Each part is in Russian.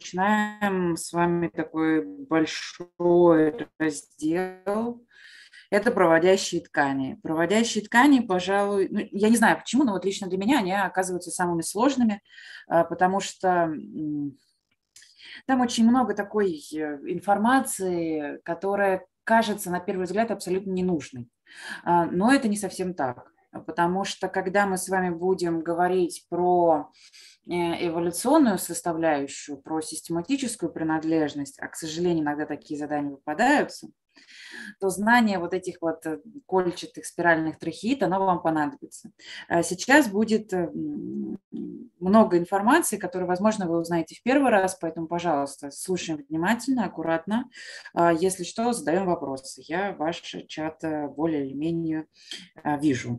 начинаем с вами такой большой раздел. Это проводящие ткани. Проводящие ткани, пожалуй, ну, я не знаю почему, но вот лично для меня они оказываются самыми сложными, потому что там очень много такой информации, которая кажется на первый взгляд абсолютно ненужной. Но это не совсем так, потому что когда мы с вами будем говорить про эволюционную составляющую, про систематическую принадлежность, а, к сожалению, иногда такие задания выпадаются, то знание вот этих вот кольчатых спиральных трахеид, оно вам понадобится. Сейчас будет много информации, которую, возможно, вы узнаете в первый раз, поэтому, пожалуйста, слушаем внимательно, аккуратно. Если что, задаем вопросы. Я ваш чат более или менее вижу.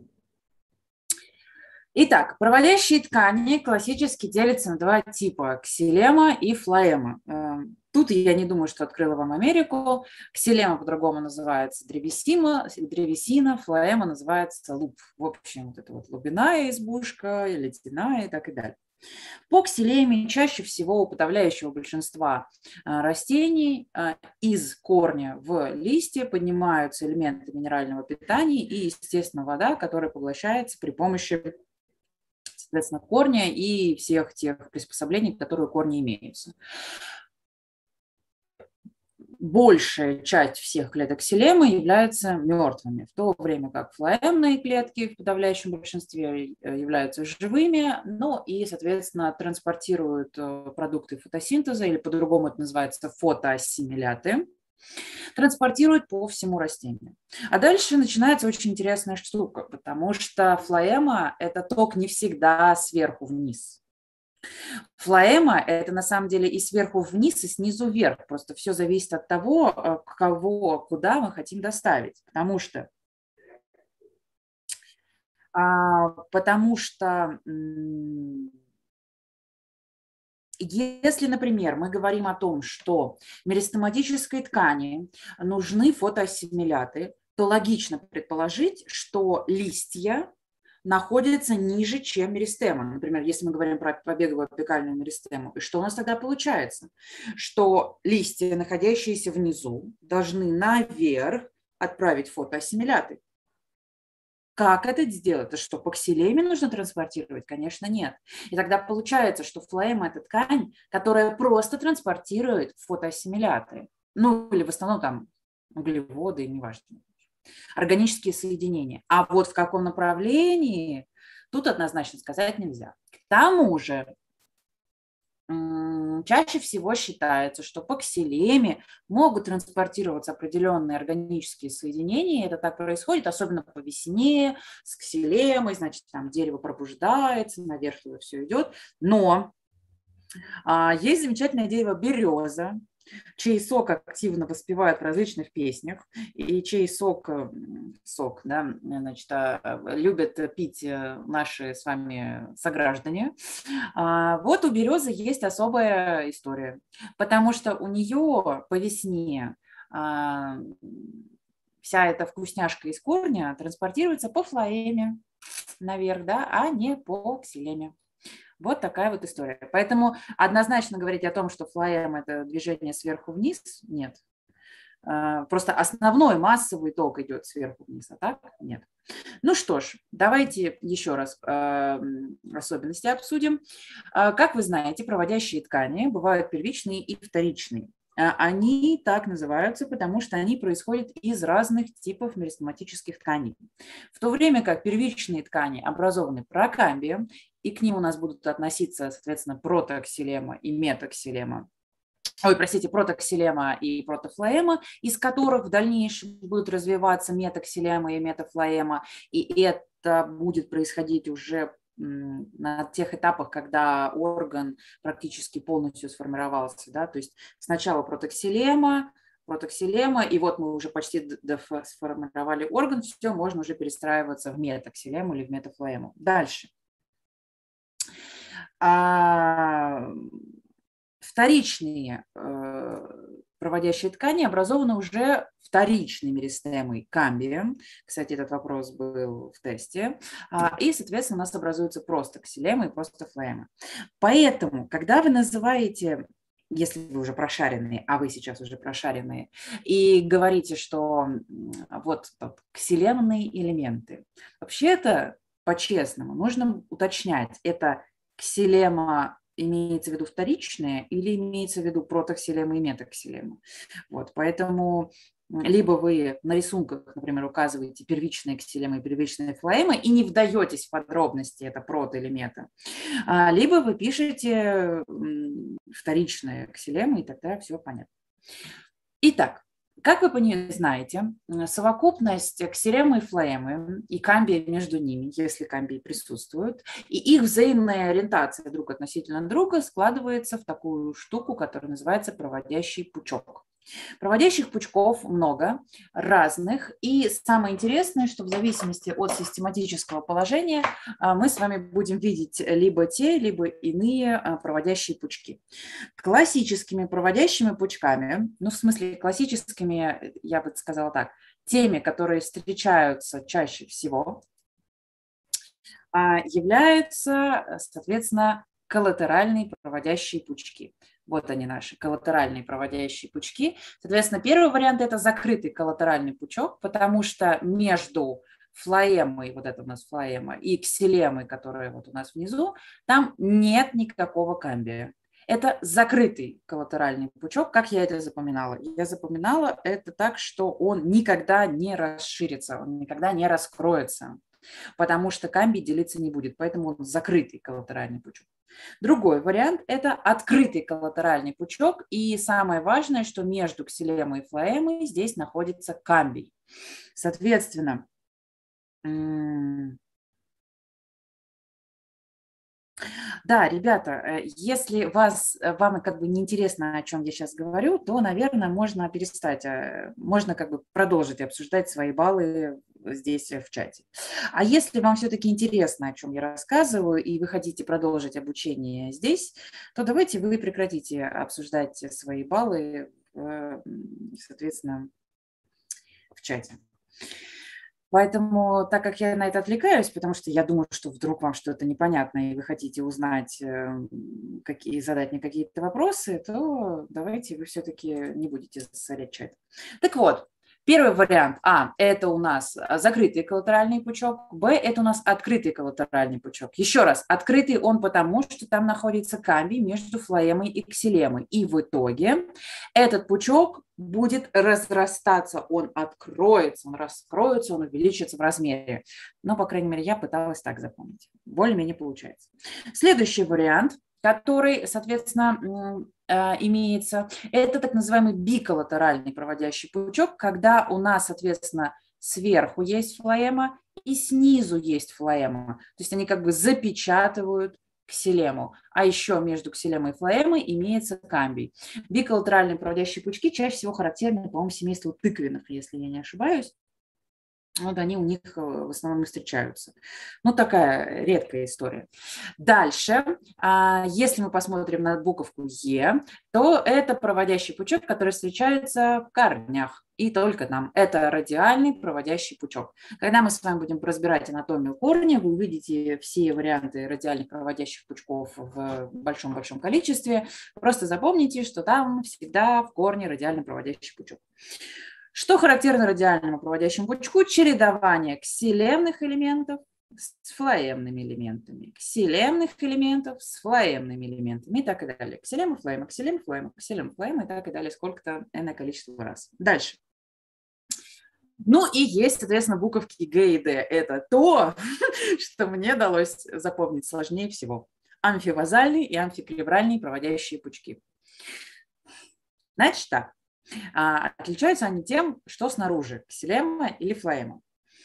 Итак, проводящие ткани классически делятся на два типа – ксилема и флоэма. Тут я не думаю, что открыла вам Америку. Ксилема по-другому называется древесина, флоэма называется луб. В общем, вот это вот лубяная избушка, ледяная и так и далее. По ксилеме чаще всего у подавляющего большинства растений из корня в листья поднимаются элементы минерального питания и, естественно, вода, которая поглощается при помощи, соответственно, корня и всех тех приспособлений, которые у корня имеются. Большая часть всех клеток ксилемы являются мертвыми, в то время как флоэмные клетки в подавляющем большинстве являются живыми, ну и, соответственно, транспортируют продукты фотосинтеза, или по-другому это называется фотоассимиляты, транспортируют по всему растению. А дальше начинается очень интересная штука, потому что флоэма – это ток не всегда сверху вниз. Флоэма – это на самом деле и сверху вниз, и снизу вверх. Просто все зависит от того, кого, куда мы хотим доставить. Потому что если, например, мы говорим о том, что меристематической ткани нужны фотоассимиляты, то логично предположить, что листья находятся ниже, чем меристема. Например, если мы говорим про побеговую апикальную меристему, и что у нас тогда получается? Что листья, находящиеся внизу, должны наверх отправить фотоассимиляты. Как это сделать? Это что, по ксилеме нужно транспортировать? Конечно, нет. И тогда получается, что флоэма – это ткань, которая просто транспортирует фотоассимиляты. Ну, или в основном там углеводы, неважно. Органические соединения. А вот в каком направлении, тут однозначно сказать нельзя. К тому же, чаще всего считается, что по ксилеме могут транспортироваться определенные органические соединения. И это так происходит, особенно по весне, с ксилемой, значит, там дерево пробуждается, наверх его все идет. Но есть замечательное дерево береза, чей сок активно воспевают в различных песнях, и чей сок, да, значит, любят пить наши с вами сограждане. Вот у березы есть особая история, потому что у нее по весне вся эта вкусняшка из корня транспортируется по флоэме наверх, да, а не по ксилеме. Вот такая вот история. Поэтому однозначно говорить о том, что флоэма – это движение сверху вниз, нет. Просто основной массовый ток идет сверху вниз, а так нет. Ну что ж, давайте еще раз особенности обсудим. Как вы знаете, проводящие ткани бывают первичные и вторичные. Они так называются, потому что они происходят из разных типов меристематических тканей. В то время как первичные ткани образованы прокамбием, и к ним у нас будут относиться, соответственно, протоксилема и метаксилема. Протоксилема и протофлоэма, из которых в дальнейшем будут развиваться метаксилема и метафлоэма, и это будет происходить уже на тех этапах, когда орган практически полностью сформировался. Да? То есть сначала протоксилема, и вот мы уже почти сформировали орган, все, можно уже перестраиваться в метаксилему или в метафлоему. Дальше. Вторичные проводящие ткани образованы уже вторичной меристемой камбием. Кстати, этот вопрос был в тесте. И, соответственно, у нас образуются просто ксилема и просто флоэма. Поэтому, когда вы называете если вы уже прошаренные, а вы сейчас уже прошаренные, и говорите, что вот ксилемные элементы. Вообще-то, по-честному, нужно уточнять, это ксилема имеется в виду вторичные или имеется в виду протоксилема и метаксилема. Вот, поэтому либо вы на рисунках, например, указываете первичные ксилемы и первичные флоемы и не вдаетесь в подробности, это прото или мета, либо вы пишете вторичные ксилемы, и тогда все понятно. Итак, как вы знаете, совокупность ксилемы и флоемы и камбия между ними, если камбии присутствуют, и их взаимная ориентация друг относительно друга складывается в такую штуку, которая называется проводящий пучок. Проводящих пучков много, разных, и самое интересное, что в зависимости от систематического положения мы с вами будем видеть либо те, либо иные проводящие пучки. Классическими проводящими пучками, ну, в смысле классическими, я бы сказала так, теми, которые встречаются чаще всего, являются, соответственно, коллатеральные проводящие пучки. Вот они наши коллатеральные проводящие пучки. Соответственно, первый вариант – это закрытый коллатеральный пучок, потому что между флоемой, вот это у нас флоема, и ксилемой, которая вот у нас внизу, там нет никакого камбия. Это закрытый коллатеральный пучок. Как я это запоминала? Я запоминала это так, что он никогда не расширится, он никогда не раскроется, потому что камбий делиться не будет, поэтому он закрытый коллатеральный пучок. Другой вариант – это открытый коллатеральный пучок, и самое важное, что между ксилемой и флоемой здесь находится камбий. Соответственно, да, ребята, если вам как бы неинтересно, о чем я сейчас говорю, то, наверное, можно перестать, можно как бы продолжить обсуждать свои баллы здесь в чате. А если вам все-таки интересно, о чем я рассказываю, и вы хотите продолжить обучение здесь, то давайте вы прекратите обсуждать свои баллы, соответственно, в чате. Поэтому, так как я на это отвлекаюсь, потому что я думаю, что вдруг вам что-то непонятно, и вы хотите узнать, задать мне какие-то вопросы, то давайте вы все-таки не будете засорять чат. Так вот, первый вариант А – это у нас закрытый коллатеральный пучок, Б – это у нас открытый коллатеральный пучок. Еще раз, открытый он потому, что там находится камбий между флоемой и ксилемой. И в итоге этот пучок будет разрастаться, он откроется, он раскроется, он увеличится в размере. Но, по крайней мере, я пыталась так запомнить. Более-менее получается. Следующий вариант, который, соответственно, имеется, это так называемый биколлатеральный проводящий пучок, когда у нас, соответственно, сверху есть флоема и снизу есть флоема. То есть они как бы запечатывают ксилему, а еще между ксилемой и флоемой имеется камбий. Биколлатеральные проводящие пучки чаще всего характерны, по-моему, семейству тыквенных, если я не ошибаюсь. Вот они у них в основном и встречаются. Ну, такая редкая история. Дальше, если мы посмотрим на буковку Е, то это проводящий пучок, который встречается в корнях. И только там. Это радиальный проводящий пучок. Когда мы с вами будем разбирать анатомию корня, вы увидите все варианты радиальных проводящих пучков в большом-большом количестве. Просто запомните, что там всегда в корне радиальный проводящий пучок. Что характерно радиальному проводящему пучку? Чередование ксилемных элементов с флоемными элементами, ксилемных элементов с флоемными элементами и так и далее. Ксилема, флоема, ксилема, флоема, ксилема, флоема и так и далее, сколько-то энное количество раз. Дальше. Ну и есть, соответственно, буковки Г и Д. Это то, что мне удалось запомнить сложнее всего. Амфивазальные и амфикревральные проводящие пучки. Значит так. Отличаются они тем, что снаружи, ксилема или флоема.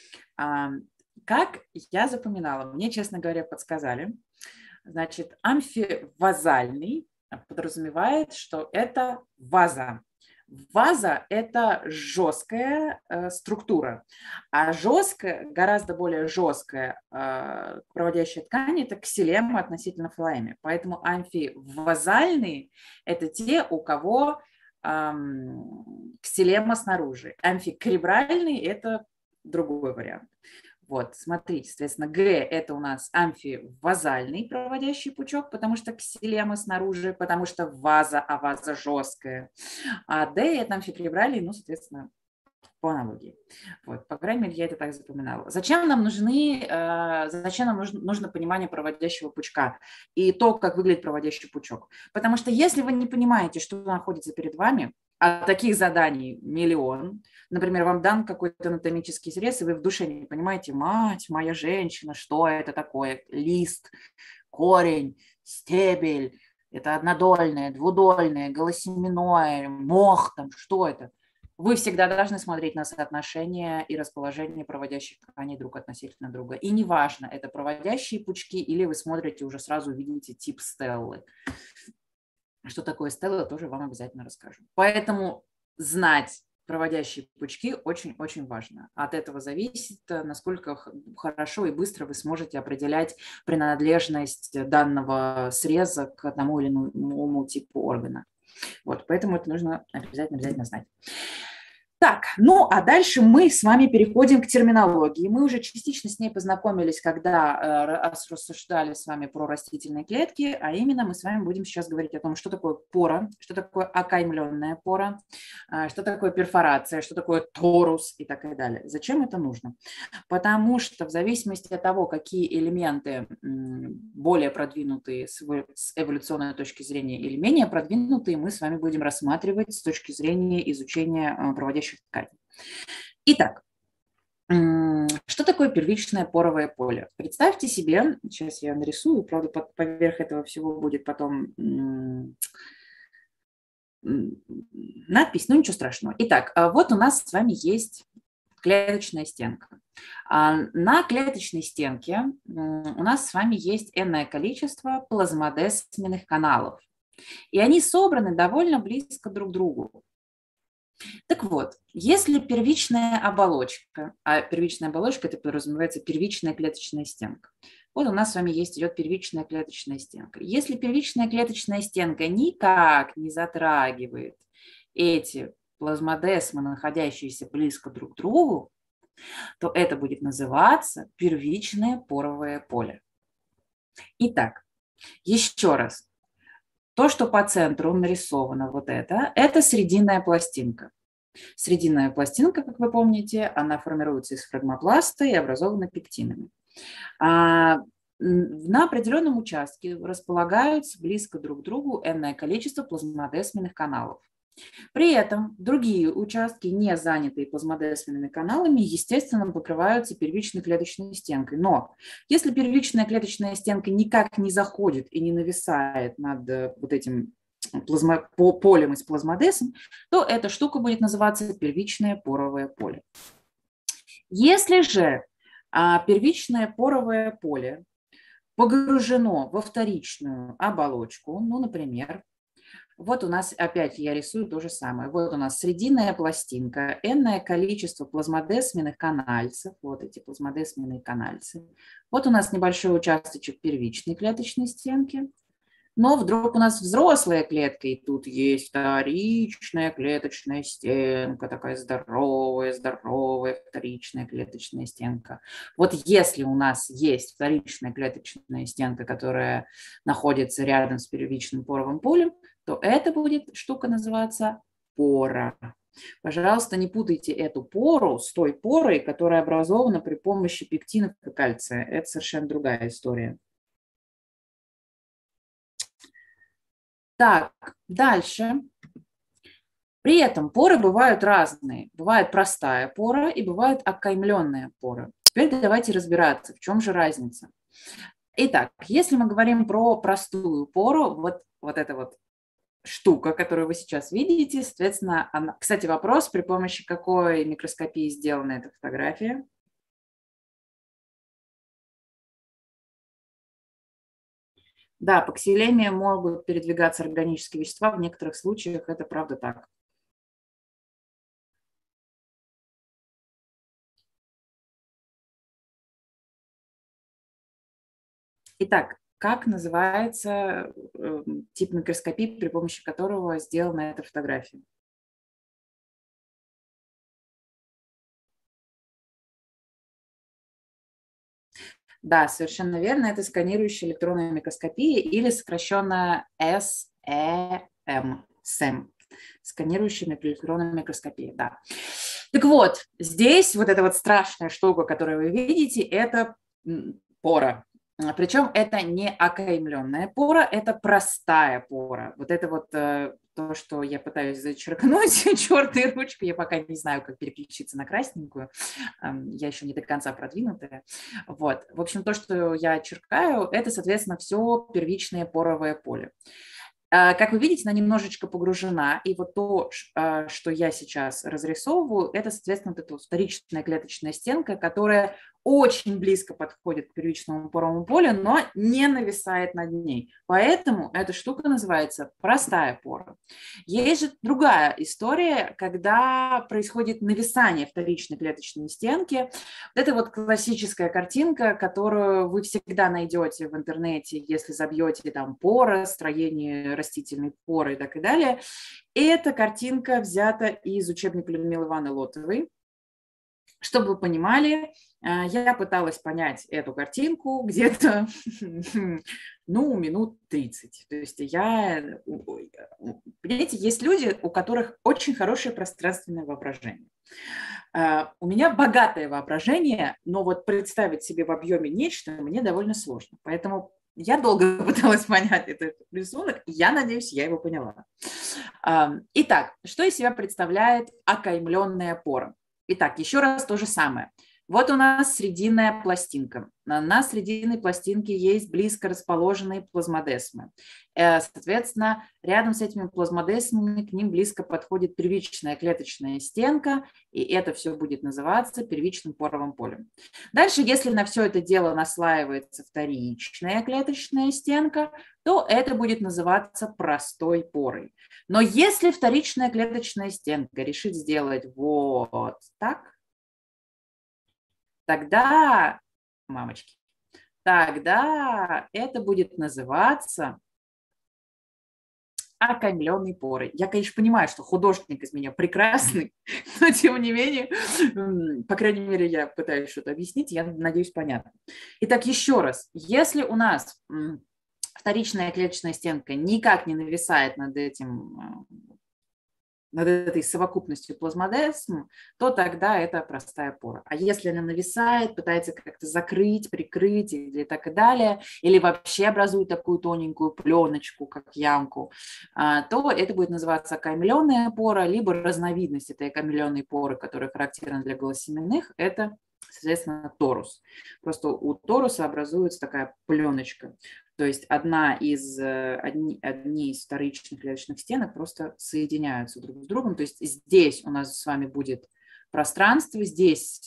Как я запоминала, мне, честно говоря, подсказали, значит, амфивазальный подразумевает, что это ваза. Ваза – это жесткая структура, а жесткая, гораздо более жесткая проводящая ткань – это ксилема относительно флоемы. Поэтому амфивазальные – это те, у кого ксилема снаружи. Амфикревральный – это другой вариант. Вот, смотрите, соответственно, Г – это у нас амфивазальный проводящий пучок, потому что ксилема снаружи, потому что ваза, а ваза жесткая. А Д – это амфипребралий, ну, соответственно, по аналогии. Вот, по крайней мере, я это так запоминала. Зачем нам нужно понимание проводящего пучка и то, как выглядит проводящий пучок? Потому что если вы не понимаете, что находится перед вами, а таких заданий миллион, например, вам дан какой-то анатомический срез, и вы в душе не понимаете, мать моя женщина, что это такое, лист, корень, стебель, это однодольное, двудольное, голосеменное, мох, там, что это? Вы всегда должны смотреть на соотношение и расположение проводящих тканей друг относительно друга. И неважно, это проводящие пучки или вы смотрите, уже сразу видите тип стеллы. Что такое стелла, тоже вам обязательно расскажу. Поэтому знать проводящие пучки очень-очень важно. От этого зависит, насколько хорошо и быстро вы сможете определять принадлежность данного среза к одному или иному типу органа. Вот, поэтому это нужно обязательно знать. Так, ну а дальше мы с вами переходим к терминологии. Мы уже частично с ней познакомились, когда рассуждали с вами про растительные клетки, а именно мы с вами будем сейчас говорить о том, что такое пора, что такое окаймленная пора, что такое перфорация, что такое торус и так далее. Зачем это нужно? Потому что в зависимости от того, какие элементы более продвинутые с эволюционной точки зрения или менее продвинутые, мы с вами будем рассматривать с точки зрения изучения проводящих тканей. Итак, что такое первичное поровое поле? Представьте себе, сейчас я нарисую, правда, поверх этого всего будет потом надпись, но ничего страшного. Итак, вот у нас с вами есть клеточная стенка. На клеточной стенке у нас с вами есть энное количество плазмодесменных каналов. И они собраны довольно близко друг к другу. Так вот, если первичная оболочка, а первичная оболочка – это подразумевается первичная клеточная стенка. Вот у нас с вами идет первичная клеточная стенка. Если первичная клеточная стенка никак не затрагивает эти плазмодесмы, находящиеся близко друг к другу, то это будет называться первичное поровое поле. Итак, еще раз. То, что по центру нарисовано вот это срединная пластинка. Срединная пластинка, как вы помните, она формируется из фрагмопласта и образована пектинами. На определенном участке располагаются близко друг к другу энное количество плазмодесменных каналов. При этом другие участки, не занятые плазмодесменными каналами, естественно, покрываются первичной клеточной стенкой. Но если первичная клеточная стенка никак не заходит и не нависает над вот этим полем из плазмодесм, то эта штука будет называться первичное поровое поле. Если же первичное поровое поле погружено во вторичную оболочку, ну, например, вот у нас опять я рисую то же самое. Вот у нас срединная пластинка, энное количество плазмодесменных канальцев, вот эти плазмодесменные канальцы. Вот у нас небольшой участочек первичной клеточной стенки. Но вдруг у нас взрослая клетка, и тут есть вторичная клеточная стенка, такая здоровая вторичная клеточная стенка. Вот если у нас есть вторичная клеточная стенка, которая находится рядом с первичным поровым полем, то эта будет штука называться пора. Пожалуйста, не путайте эту пору с той порой, которая образована при помощи пектинов и кальция. Это совершенно другая история. Так, дальше. При этом поры бывают разные. Бывает простая пора и бывает окаймленная пора. Теперь давайте разбираться, в чем же разница. Итак, если мы говорим про простую пору, вот эта вот штука, которую вы сейчас видите, соответственно, она... Кстати, вопрос, при помощи какой микроскопии сделана эта фотография? Да, по ксилеме могут передвигаться органические вещества, в некоторых случаях это правда так. Итак, как называется тип микроскопии, при помощи которого сделана эта фотография? Да, совершенно верно. Это сканирующая электронная микроскопия или сокращенно SEM. Сканирующая электронная микроскопия, да. Так вот, здесь вот эта вот страшная штука, которую вы видите, это пора. Причем это не окаймленная пора, это простая пора. Вот это вот то, что я пытаюсь зачеркнуть черной ручкой, я пока не знаю, как переключиться на красненькую, я еще не до конца продвинутая. Вот. В общем, то, что я черкаю, это, соответственно, все первичное поровое поле. Как вы видите, она немножечко погружена, и вот то, что я сейчас разрисовываю, это, соответственно, вот эта вторичная клеточная стенка, которая очень близко подходит к первичному поровому полю, но не нависает над ней. Поэтому эта штука называется простая пора. Есть же другая история, когда происходит нависание вторичной клеточной стенки. Вот это вот классическая картинка, которую вы всегда найдете в интернете, если забьете там пора, строение растительной поры и так и далее. Эта картинка взята из учебника Людмилы Ивановны Лотовой. Чтобы вы понимали, я пыталась понять эту картинку где-то, минут 30. То есть понимаете, есть люди, у которых очень хорошее пространственное воображение. У меня богатое воображение, но вот представить себе в объеме нечто мне довольно сложно. Поэтому я долго пыталась понять этот рисунок, и я надеюсь, я его поняла. Итак, что из себя представляет окаймленная пора? Итак, еще раз то же самое. Вот у нас срединная пластинка. На срединной пластинке есть близко расположенные плазмодесмы. Соответственно, рядом с этими плазмодесмами к ним близко подходит первичная клеточная стенка, и это все будет называться первичным поровым полем. Дальше, если на все это дело наслаивается вторичная клеточная стенка, то это будет называться простой порой. Но если вторичная клеточная стенка решит сделать вот так, тогда, мамочки, тогда это будет называться окаймленной порой. Я, конечно, понимаю, что художник из меня прекрасный, но тем не менее, по крайней мере, я пытаюсь что-то объяснить, я надеюсь, понятно. Итак, еще раз, если у нас вторичная клеточная стенка никак не нависает над этой совокупностью плазмодесм, то тогда это простая пора. А если она нависает, пытается как-то закрыть, прикрыть или так и далее, или вообще образует такую тоненькую пленочку, как ямку, то это будет называться окаймленная пора, либо разновидность этой окаймленной поры, которая характерна для голосеменных, это, соответственно, торус. Просто у торуса образуется такая пленочка. То есть одни из вторичных клеточных стенок просто соединяются друг с другом. То есть здесь у нас с вами будет пространство, здесь,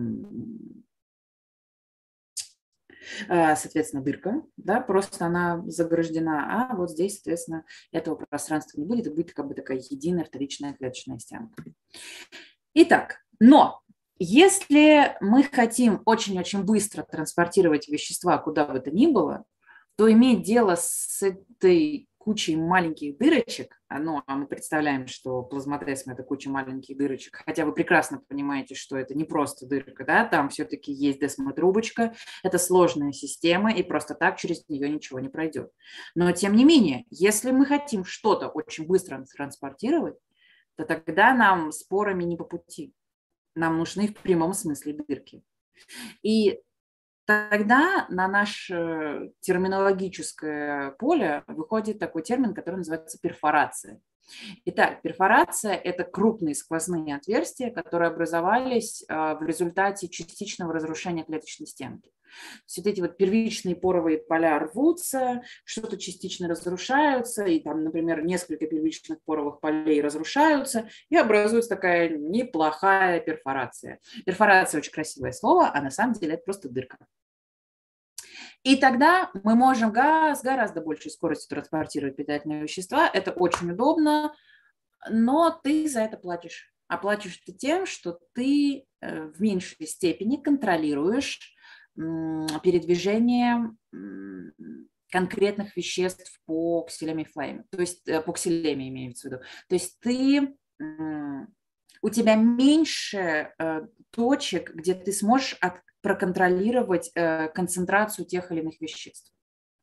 соответственно, дырка, да, просто она заграждена, а вот здесь, соответственно, этого пространства не будет, и будет как бы такая единая вторичная клеточная стенка. Итак, но если мы хотим очень-очень быстро транспортировать вещества куда бы то ни было, то иметь дело с этой кучей маленьких дырочек, а мы представляем, что плазмодесм – это куча маленьких дырочек, хотя вы прекрасно понимаете, что это не просто дырка, да, там все-таки есть десмотрубочка, это сложная система, и просто так через нее ничего не пройдет. Но тем не менее, если мы хотим что-то очень быстро транспортировать, то тогда нам с порами не по пути. Нам нужны в прямом смысле дырки. И тогда на наше терминологическое поле выходит такой термин, который называется перфорация. Итак, перфорация – это крупные сквозные отверстия, которые образовались в результате частичного разрушения клеточной стенки. Все эти вот первичные поровые поля рвутся, что-то частично разрушаются, и там, например, несколько первичных поровых полей разрушаются, и образуется такая неплохая перфорация. Перфорация – очень красивое слово, а на самом деле это просто дырка. И тогда мы можем с гораздо большей скоростью транспортировать питательные вещества. Это очень удобно, но ты за это платишь. А платишь ты тем, что ты в меньшей степени контролируешь передвижение конкретных веществ по ксилеме флейме, то есть по ксилеме имеется в виду. То есть у тебя меньше точек, где ты сможешь проконтролировать концентрацию тех или иных веществ.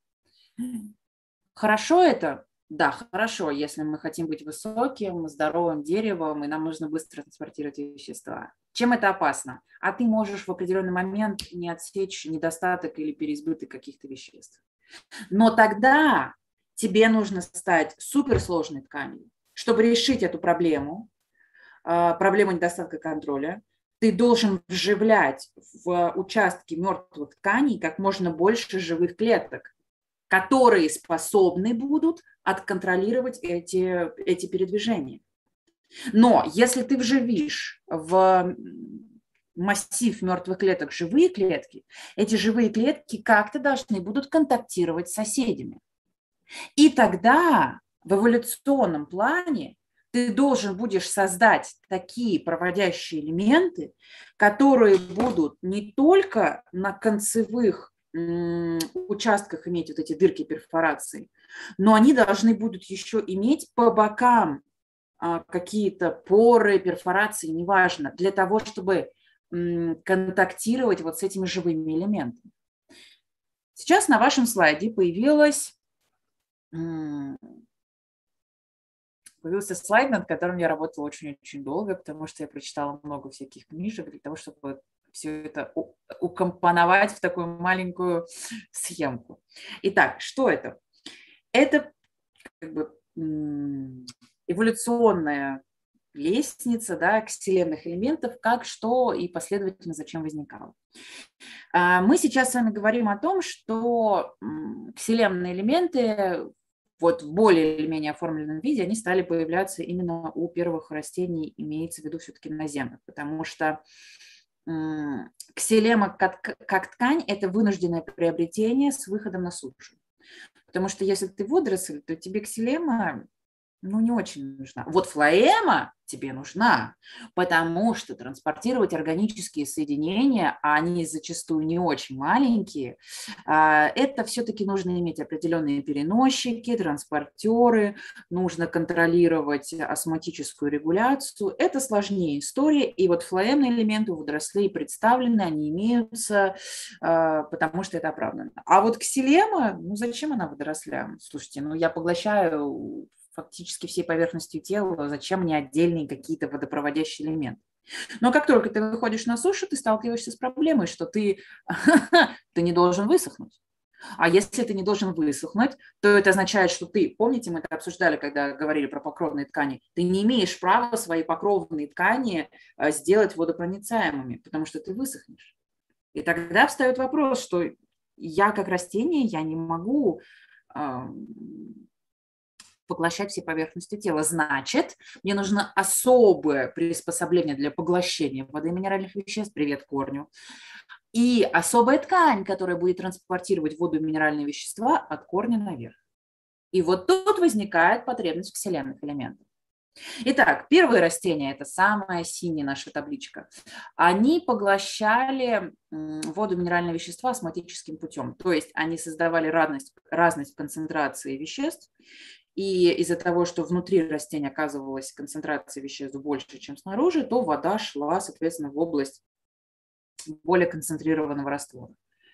Хорошо это? Да, хорошо, если мы хотим быть высоким, здоровым деревом, и нам нужно быстро транспортировать вещества. Чем это опасно? А ты можешь в определенный момент не отсечь недостаток или переизбыток каких-то веществ. Но тогда тебе нужно стать суперсложной тканью, чтобы решить эту проблему, проблему недостатка контроля. Ты должен вживлять в участки мертвых тканей как можно больше живых клеток, которые способны будут отконтролировать эти передвижения. Но если ты вживишь в массив мертвых клеток живые клетки, эти живые клетки как-то должны будут контактировать с соседями. И тогда в эволюционном плане ты должен будешь создать такие проводящие элементы, которые будут не только на концевых участках иметь вот эти дырки перфорации, но они должны будут еще иметь по бокам какие-то поры, перфорации, неважно, для того, чтобы контактировать вот с этими живыми элементами. Сейчас на вашем слайде появился слайд, над которым я работала очень-очень долго, потому что я прочитала много всяких книжек для того, чтобы все это укомпоновать в такую маленькую схемку. Итак, что это? Это как бы эволюционная лестница, да, ксилемных элементов, как, что и последовательно зачем возникало. Мы сейчас с вами говорим о том, что ксилемные элементы вот в более или менее оформленном виде, они стали появляться именно у первых растений, имеется в виду все-таки наземных, потому что ксилема как ткань – это вынужденное приобретение с выходом на сушу. Потому что если ты водоросль, то тебе ксилема не очень нужна. Вот флоэма тебе нужна, потому что транспортировать органические соединения, а они зачастую не очень маленькие, это все-таки нужно иметь определенные переносчики, транспортеры, нужно контролировать осмотическую регуляцию. Это сложнее история, и вот флоэмные элементы у водорослей представлены, они имеются, потому что это оправдано. А вот ксилема, зачем она водорослям? Слушайте, я поглощаю фактически всей поверхностью тела, зачем мне отдельные какие-то водопроводящие элементы. Но как только ты выходишь на сушу, ты сталкиваешься с проблемой, что ты не должен высохнуть. А если ты не должен высохнуть, то это означает, что ты, помните, мы это обсуждали, когда говорили про покровные ткани, ты не имеешь права свои покровные ткани сделать водопроницаемыми, потому что ты высохнешь. И тогда встает вопрос, что я как растение, я не могу поглощать все поверхности тела. Значит, мне нужно особое приспособление для поглощения воды и минеральных веществ, привет корню, и особая ткань, которая будет транспортировать воду и минеральные вещества от корня наверх. И вот тут возникает потребность в ксилемных элементах. Итак, первые растения, это самая синяя наша табличка, они поглощали воду и минеральные вещества осмотическим путем, то есть они создавали разность концентрации веществ, и из-за того, что внутри растения оказывалась концентрация веществ больше, чем снаружи, то вода шла, соответственно, в область более концентрированного раствора.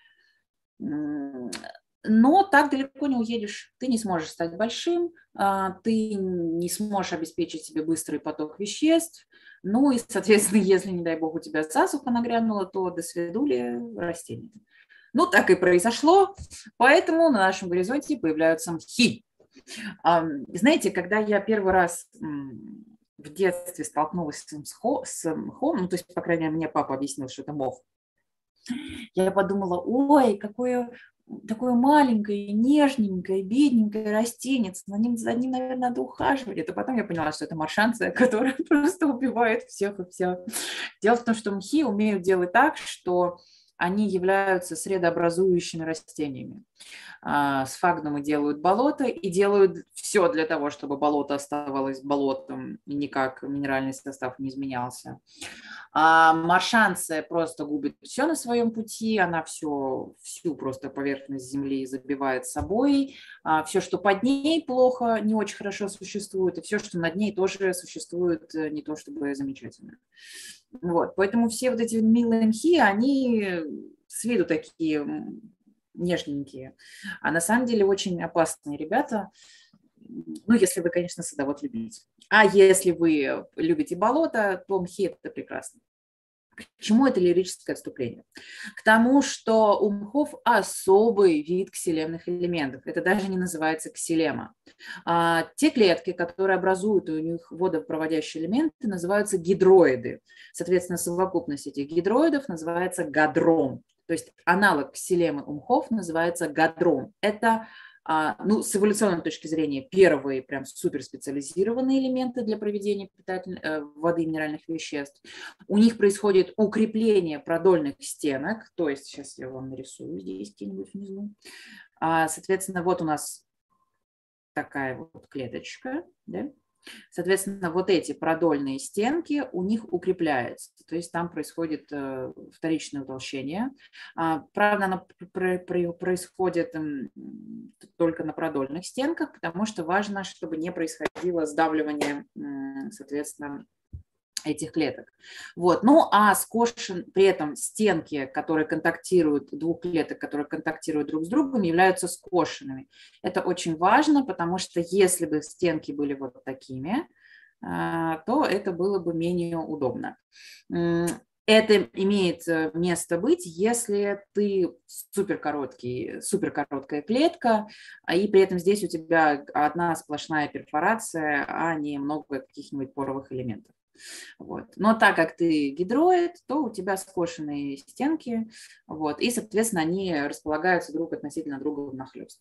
Но так далеко не уедешь. Ты не сможешь стать большим, ты не сможешь обеспечить себе быстрый поток веществ. И, соответственно, если, не дай бог, у тебя засуха нагрянула, то до свидули растения. Так и произошло. Поэтому на нашем горизонте появляются мхи. Знаете, когда я первый раз в детстве столкнулась с мхом, то есть, по крайней мере, мне папа объяснил, что это мох, я подумала, ой, какое такое маленькое, нежненькое, бедненькое растение, за ним, наверное, надо ухаживать. Это потом я поняла, что это маршанция, которая просто убивает всех и вся. Дело в том, что мхи умеют делать так, что они являются средообразующими растениями. Сфагнумы делают болото и делают все для того, чтобы болото оставалось болотом и никак минеральный состав не изменялся. А маршанция просто губит все на своем пути, она всю просто поверхность земли забивает собой. Все, что под ней плохо, не очень хорошо существует, и все, что над ней тоже существует не то чтобы замечательно. Вот. Поэтому все вот эти милые мхи, они с виду такие нежненькие, а на самом деле очень опасные ребята. Ну, если вы, конечно, садовод любите. А если вы любите болото, то мхи – это прекрасно. К чему это лирическое отступление? К тому, что у мхов особый вид ксилемных элементов. Это даже не называется ксилема. Те клетки, которые образуют у них водопроводящие элементы, называются гидроиды. Соответственно, совокупность этих гидроидов называется гадрон. То есть аналог ксилемы у мхов называется гадрон. Это с эволюционной точки зрения, первые прям суперспециализированные элементы для проведения воды и минеральных веществ. У них происходит укрепление продольных стенок, то есть сейчас я вам нарисую здесь где-нибудь внизу. Соответственно, вот у нас такая вот клеточка, да? Соответственно, вот эти продольные стенки у них укрепляются, то есть там происходит вторичное утолщение. Правда, оно происходит только на продольных стенках, потому что важно, чтобы не происходило сдавливание, соответственно, этих клеток. Вот. Ну, а при этом стенки, которые контактируют, двух клеток, которые контактируют друг с другом, являются скошенными. Это очень важно, потому что если бы стенки были вот такими, то это было бы менее удобно. Это имеет место быть, если ты суперкороткая клетка, и при этом здесь у тебя одна сплошная перфорация, а не много каких-нибудь поровых элементов. Вот. Но так как ты гидроид, то у тебя скошенные стенки, вот, и, соответственно, они располагаются друг относительно друга внахлёст.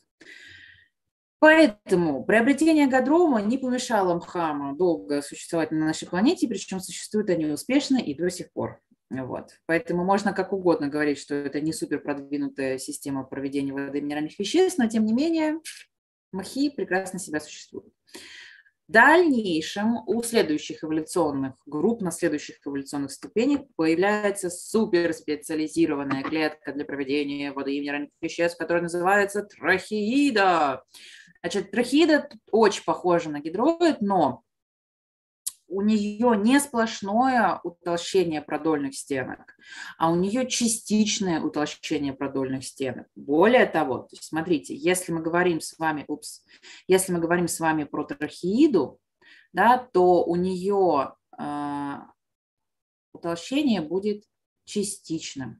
Поэтому приобретение гадрома не помешало мхам долго существовать на нашей планете, причем существуют они успешно и до сих пор. Вот. Поэтому можно как угодно говорить, что это не супер продвинутая система проведения воды и минеральных веществ, но тем не менее мхи прекрасно себя существуют. В дальнейшем у следующих эволюционных групп, на следующих эволюционных ступенях появляется суперспециализированная клетка для проведения воды и минеральных веществ, которая называется трахеида. Значит, трахеида очень похожа на гидроид, но у нее не сплошное утолщение продольных стенок, а у нее частичное утолщение продольных стенок. Более того, то есть, смотрите, если мы говорим с вами про трахеиду, да, то у нее утолщение будет частичным.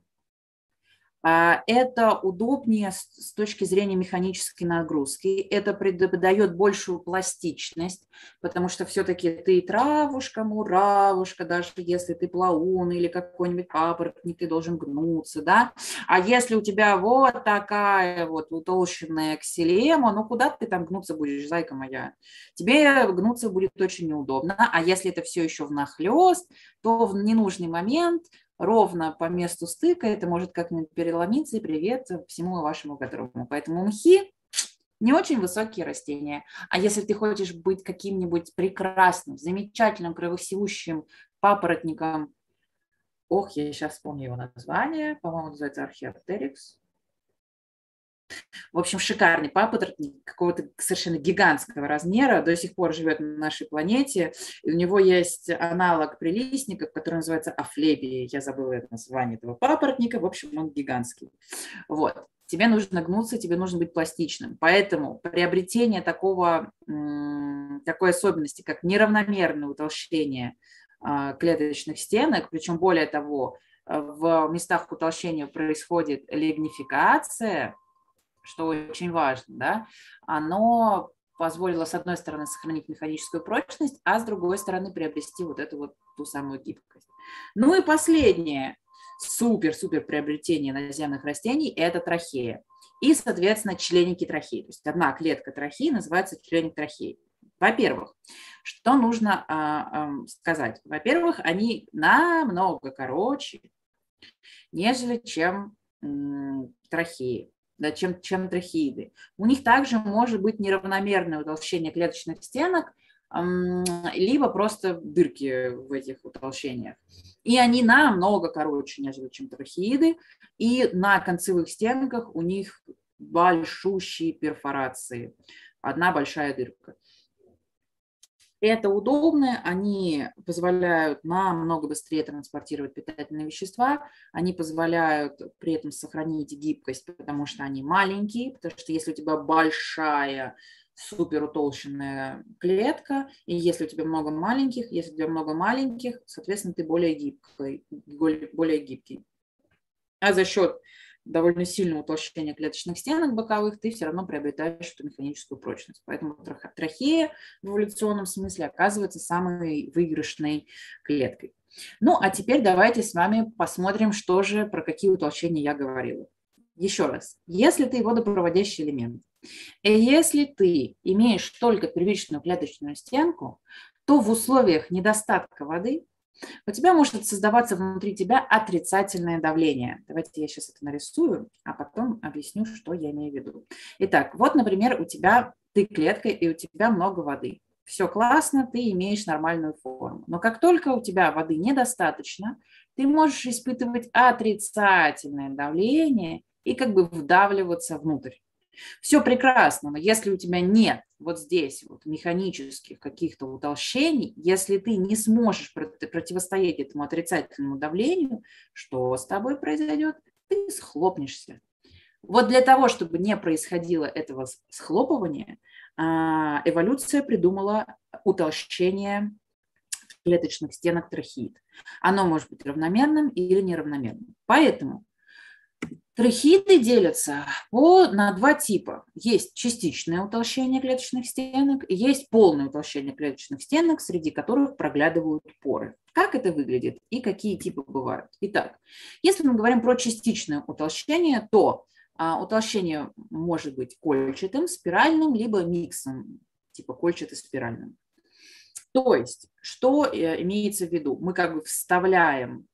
Это удобнее с точки зрения механической нагрузки. Это придает большую пластичность, потому что все-таки ты травушка, муравушка, даже если ты плаун или какой-нибудь папоротник, ты должен гнуться, да? А если у тебя вот такая вот утолщенная ксилема, ну куда ты там гнуться будешь, зайка моя? Тебе гнуться будет очень неудобно. А если это все еще внахлёст, то в ненужный момент ровно по месту стыка это может как-нибудь переломиться, и привет всему вашему гадрому. Поэтому мхи не очень высокие растения. А если ты хочешь быть каким-нибудь прекрасным, замечательным, кровосевущим папоротником, я сейчас вспомню его название, по-моему, называется археоптерикс. В общем, шикарный папоротник какого-то совершенно гигантского размера, до сих пор живет на нашей планете. И у него есть аналог прилистников, который называется афлебия. Я забыла это название этого папоротника. В общем, он гигантский. Вот. Тебе нужно гнуться, тебе нужно быть пластичным. Поэтому приобретение такой особенности, как неравномерное утолщение клеточных стенок, причем более того, в местах утолщения происходит лигнификация, что очень важно, да, оно позволило, с одной стороны, сохранить механическую прочность, а с другой стороны, приобрести вот эту вот ту самую гибкость. Ну и последнее супер-супер приобретение наземных растений – это трахея. И, соответственно, членики трахеи. То есть одна клетка трахеи называется членик трахеи. Во-первых, что нужно сказать? Во-первых, они намного короче, нежели чем трахеи. да, чем трахеиды. У них также может быть неравномерное утолщение клеточных стенок, либо просто дырки в этих утолщениях. И они намного короче, нежели чем трахеиды, и на концевых стенках у них большущие перфорации, одна большая дырка. Это удобно, они позволяют намного быстрее транспортировать питательные вещества, они позволяют при этом сохранить гибкость, потому что они маленькие, потому что если у тебя большая суперутолщенная клетка, и если у тебя много маленьких, соответственно, ты более гибкий. А за счет довольно сильного утолщения клеточных стенок боковых ты все равно приобретаешь эту механическую прочность. Поэтому трахея в эволюционном смысле оказывается самой выигрышной клеткой. Ну, а теперь давайте с вами посмотрим, про какие утолщения я говорила. Еще раз, если ты водопроводящий элемент, и если ты имеешь только первичную клеточную стенку, то в условиях недостатка воды у тебя может создаваться внутри тебя отрицательное давление. Давайте я сейчас это нарисую, а потом объясню, что я имею в виду. Итак, вот, например, ты клетка, и у тебя много воды. Все классно, ты имеешь нормальную форму. Но как только у тебя воды недостаточно, ты можешь испытывать отрицательное давление и как бы вдавливаться внутрь. Все прекрасно, но если у тебя нет вот здесь вот механических каких-то утолщений, если ты не сможешь противостоять этому отрицательному давлению, что с тобой произойдет? Ты схлопнешься. Вот для того, чтобы не происходило этого схлопывания, эволюция придумала утолщение клеточных стенок трахеид. Оно может быть равномерным или неравномерным. Поэтому трахеиды делятся на два типа. Есть частичное утолщение клеточных стенок, есть полное утолщение клеточных стенок, среди которых проглядывают поры. Как это выглядит и какие типы бывают? Итак, если мы говорим про частичное утолщение, то утолщение может быть кольчатым, спиральным, либо миксом, типа кольчато-спиральным. То есть, что имеется в виду? Мы как бы вставляем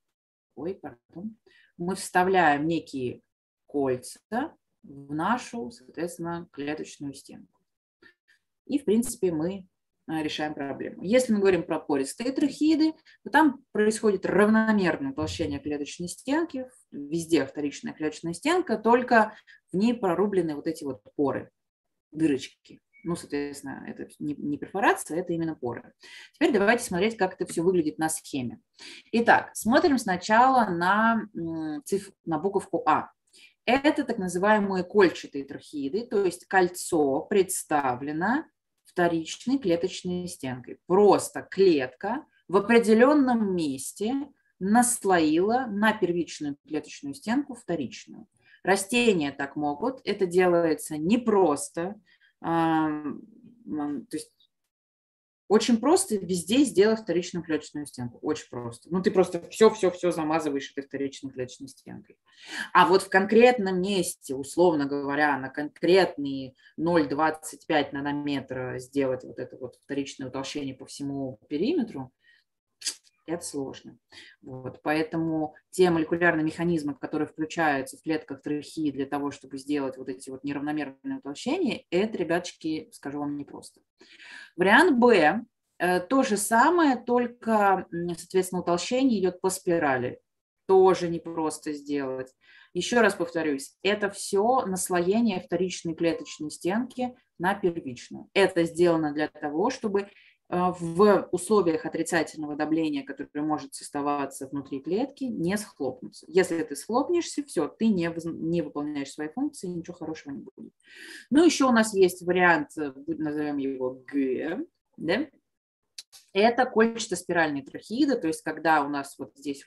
некие кольца в нашу, соответственно, клеточную стенку. И, в принципе, мы решаем проблему. Если мы говорим про пористые трахеиды, то там происходит равномерное утолщение клеточной стенки, везде вторичная клеточная стенка, только в ней прорублены вот эти вот поры, дырочки. Ну, соответственно, это не перфорация, это именно поры. Теперь давайте смотреть, как это все выглядит на схеме. Итак, смотрим сначала на буковку А. Это так называемые кольчатые трахеиды, то есть кольцо представлено вторичной клеточной стенкой. Просто клетка в определенном месте наслоила на первичную клеточную стенку вторичную. Растения так могут, это делается непросто, то есть очень просто везде сделать вторичную клеточную стенку. Очень просто. Ну, ты просто все замазываешь этой вторичной клеточной стенкой. А вот в конкретном месте, условно говоря, на конкретные 0,25 нанометра сделать вот это вот вторичное утолщение по всему периметру, это сложно. Вот. Поэтому те молекулярные механизмы, которые включаются в клетках трахеи для того, чтобы сделать вот эти вот неравномерные утолщения, это, ребяточки, скажу вам, непросто. Вариант Б. То же самое, только, соответственно, утолщение идет по спирали. Тоже непросто сделать. Еще раз повторюсь, это все наслоение вторичной клеточной стенки на первичную. Это сделано для того, чтобы в условиях отрицательного давления, которое может оставаться внутри клетки, не схлопнуться. Если ты схлопнешься, все, ты не выполняешь свои функции, ничего хорошего не будет. Ну, еще у нас есть вариант, назовем его Г, да? Это кольчато-спиральные трахеиды, то есть когда у нас вот здесь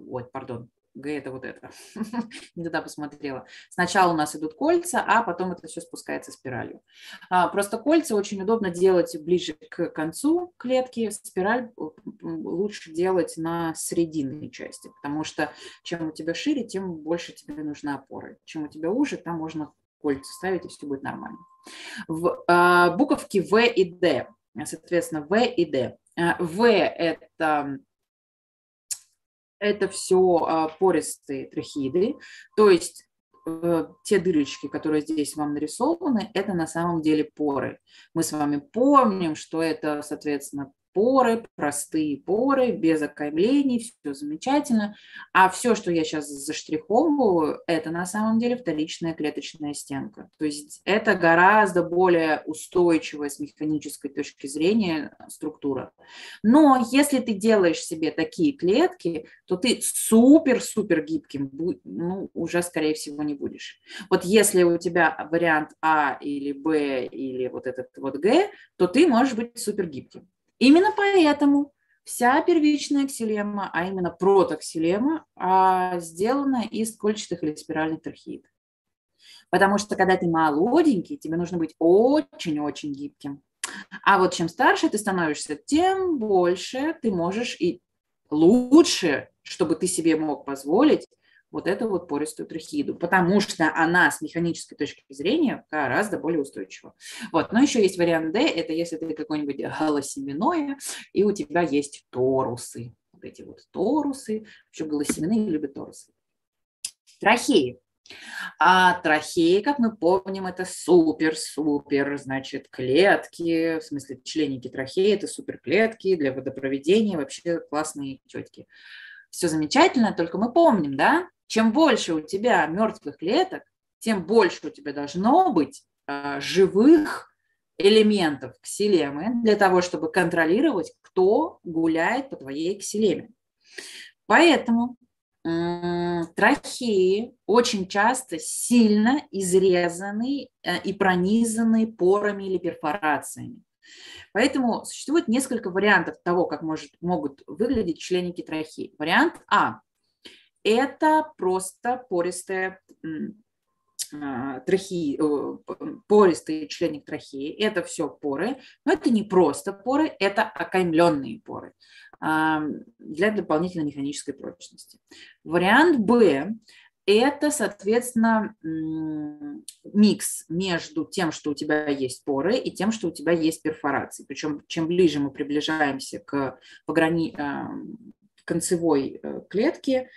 Г это вот это, не туда посмотрела. Сначала у нас идут кольца, а потом это все спускается спиралью. Просто кольца очень удобно делать ближе к концу клетки, спираль лучше делать на срединной части, потому что чем у тебя шире, тем больше тебе нужны опоры. Чем у тебя уже, там можно кольца ставить, и все будет нормально. В буковке В и Д, соответственно, В и Д. В это все пористые трахеиды, то есть те дырочки, которые здесь вам нарисованы, это на самом деле поры. Мы с вами помним, что это, соответственно, поры, простые поры, без окаймлений, все замечательно. А все, что я сейчас заштриховываю, это на самом деле вторичная клеточная стенка. То есть это гораздо более устойчивая с механической точки зрения структура. Но если ты делаешь себе такие клетки, то ты супер-супер гибким уже, скорее всего, не будешь. Вот если у тебя вариант А или Б или вот этот вот Г, то ты можешь быть супер гибким. Именно поэтому вся первичная ксилема, а именно протоксилема, сделана из кольчатых или спиральных трахеидов. Потому что когда ты молоденький, тебе нужно быть очень-очень гибким. А вот чем старше ты становишься, тем больше ты можешь и лучше, чтобы ты себе мог позволить вот эту вот пористую трахеиду, потому что она с механической точки зрения гораздо более устойчива. Вот. Но еще есть вариант D, это если ты какой-нибудь голосеменное, и у тебя есть торусы. Вот эти вот торусы, еще голосеменные любят торусы. Трахеи. А трахеи, как мы помним, это супер-супер, значит, клетки, в смысле членники трахеи, это суперклетки для водопроведения, вообще классные тетки. Все замечательно, только мы помним, да, чем больше у тебя мертвых клеток, тем больше у тебя должно быть живых элементов ксилемы для того, чтобы контролировать, кто гуляет по твоей ксилеме. Поэтому трахеи очень часто сильно изрезаны и пронизаны порами или перфорациями. Поэтому существует несколько вариантов того, как могут выглядеть членики трахеи. Вариант А – это просто пористые пористый членик трахеи. Это все поры, но это не просто поры, это окаймленные поры для дополнительной механической прочности. Вариант Б – это, соответственно, микс между тем, что у тебя есть поры, и тем, что у тебя есть перфорации. Причем, чем ближе мы приближаемся к концевой клетке,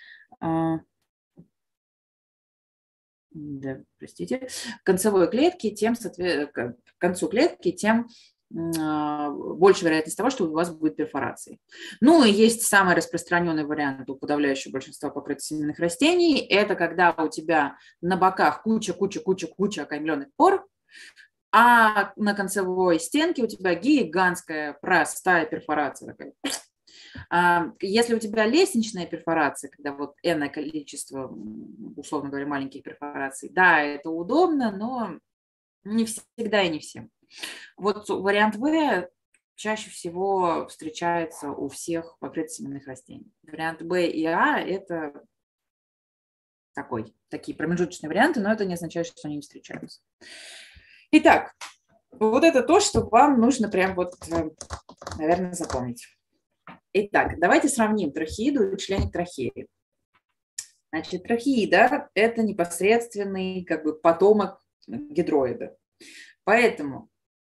концевой клетки, тем, к концу клетки, тем больше вероятность того, что у вас будет перфорации. Ну и есть самый распространенный вариант у подавляющего большинства покрытосеменных растений. Это когда у тебя на боках куча окаймленных пор, а на концевой стенке у тебя гигантская простая перфорация такая. Если у тебя лестничная перфорация, когда вот энное количество, условно говоря, маленьких перфораций, да, это удобно, но не всегда и не всем. Вот вариант В чаще всего встречается у всех покрытосеменных растений. Вариант Б и А – это такие промежуточные варианты, но это не означает, что они не встречаются. Итак, вот это то, что вам нужно прям вот, наверное, запомнить. Итак, давайте сравним трахеиду и членик трахеи. Значит, трахеида – это непосредственный потомок гидроида. Поэтому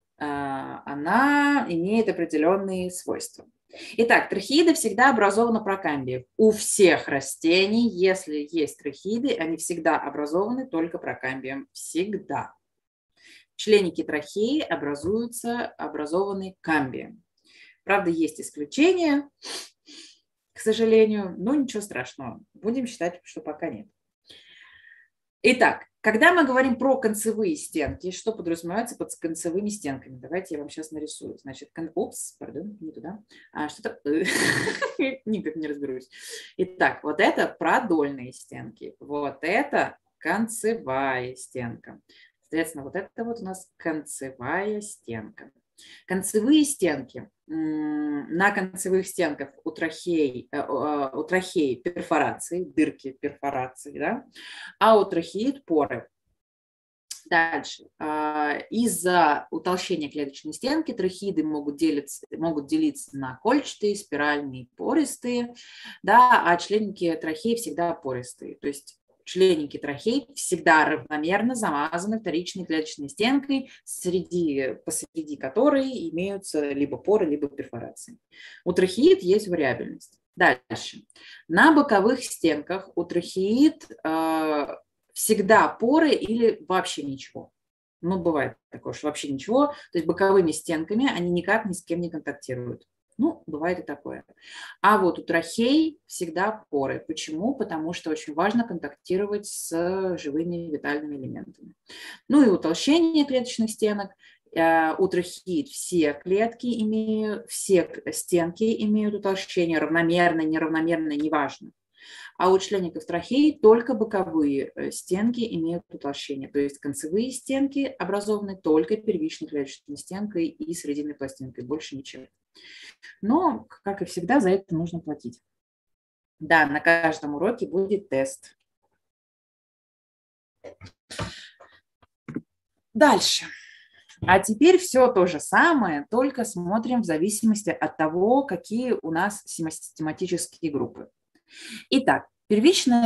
она имеет определенные свойства. Итак, трахеида всегда образована прокамбием. У всех растений, если есть трахеиды, они всегда образованы только прокамбием. Всегда. Членики трахеи образованы камбием. Правда, есть исключения, к сожалению, но ничего страшного. Будем считать, что пока нет. Итак, когда мы говорим про концевые стенки, что подразумевается под концевыми стенками? Давайте я вам сейчас нарисую. Значит, не туда. Что-то никак не разберусь. Итак, вот это продольные стенки. Вот это концевая стенка. Соответственно, вот это вот у нас концевая стенка. Концевые стенки. На концевых стенках у трахеи перфорации, дырки перфорации, да? А у трахеид поры. Дальше. Из-за утолщения клеточной стенки трахеиды могут делиться на кольчатые, спиральные, пористые, да, а членники трахеи всегда пористые. То есть членники трахей всегда равномерно замазаны вторичной клеточной стенкой, посреди которой имеются либо поры, либо перфорации. У трахеид есть вариабельность. Дальше. На боковых стенках у трахеид всегда поры или вообще ничего. Ну, бывает такое, что вообще ничего. То есть боковыми стенками они никак ни с кем не контактируют. Ну, бывает и такое. А вот у трахей всегда поры. Почему? Потому что очень важно контактировать с живыми витальными элементами. Ну и утолщение клеточных стенок. У трахеид все клетки имеют, все стенки имеют утолщение, равномерное, неравномерное, неважно. А у членников трахеи только боковые стенки имеют утолщение, то есть концевые стенки образованы только первичной клеточной стенкой и срединной пластинкой, больше ничего. Но, как и всегда, за это нужно платить. Да, на каждом уроке будет тест. Дальше. А теперь все то же самое, только смотрим в зависимости от того, какие у нас систематические группы. Итак, первичная